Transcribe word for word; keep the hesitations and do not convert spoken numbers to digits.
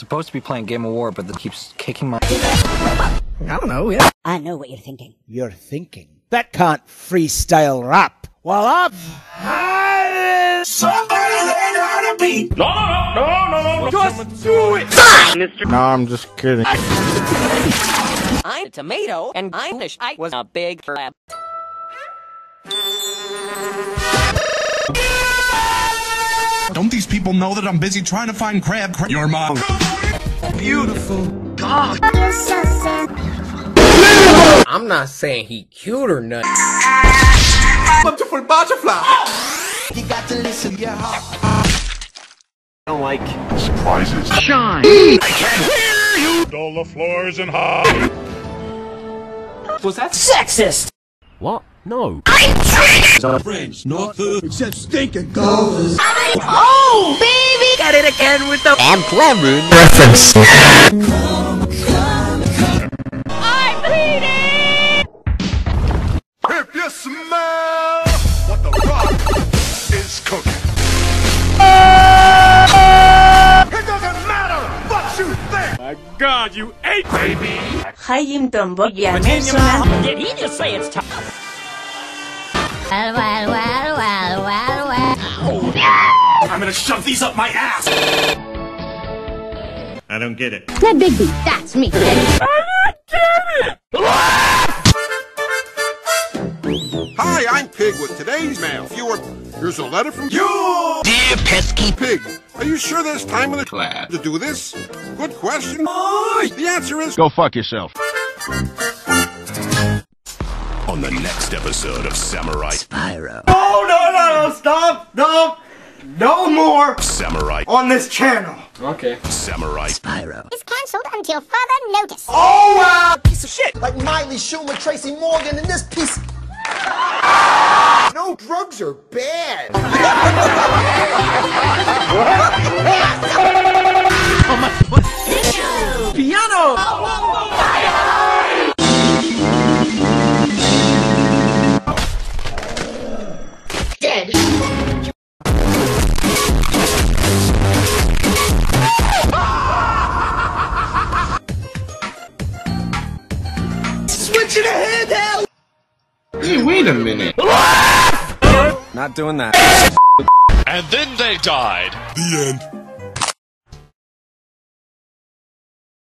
supposed to be playing Game of War, but it keeps kicking my... I don't know, yeah. I know what you're thinking. You're thinking? That can't freestyle rap. Well, I'm... Somebody learn how to beat. No, no, no, no, no, just do it. Mister No, I'm just kidding. I'm a tomato, and I wish I was a big crab. Don't these people know that I'm busy trying to find crab? Cra Your mom. Beautiful. God. I'm not saying he cute or nothing. Beautiful butterfly. You got to listen to your heart. I don't like Surprises. shine. I can't hear you. All the floors and high. Was that Sexist! What? No. I'm friends, not food, except stinking golfers. Oh, baby! Got it again with the And Cameron reference. I'm bleeding! If you smell what the rock is cooking, it doesn't matter what you think. My God, you ate, baby. Did he just say it's time? Well, well, well, well, well, well. I'm gonna shove these up my ass. I don't get it. The big B, that's me. Hi, I'm Pig with today's mail. If you were, here's a letter from You. Dear Pesky Pig. Are you sure there's time in the class to do this? Good question. The answer is Go fuck yourself. On the next episode of Samurai Spyro. No, no, no, no, stop, no, no more Samurai on this channel. Okay. Samurai Spyro. It's cancelled until further notice. Oh, wow. Piece of shit. Like Miley Schumer, Tracy Morgan, and this piece. No, drugs are bad. Piano. Dead. Switching ahead, hell. Hey, wait a minute. Not doing that. and then they died. the end.